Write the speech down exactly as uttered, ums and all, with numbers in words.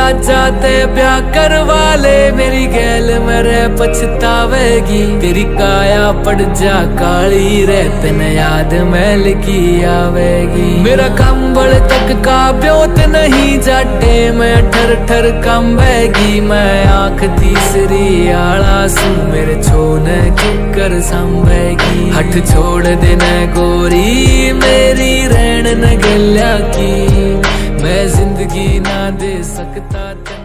राजा ते ब्याह करवा ले, मेरी गैल मेरे पछतावेगी। तेरी काया पड़ जा काली रे, तेन याद मैल की आवेगी। मेरा कंबल तक का ब्योत नहीं जाटे, मैं ठर ठर कंबेगी। मैं आंख तीसरी आला सू, मेरे छोने किकर संभेगी। हट छोड़ देना गोरी मेरी रहन न गल्या की, मैं जिंदगी ना दे सकता।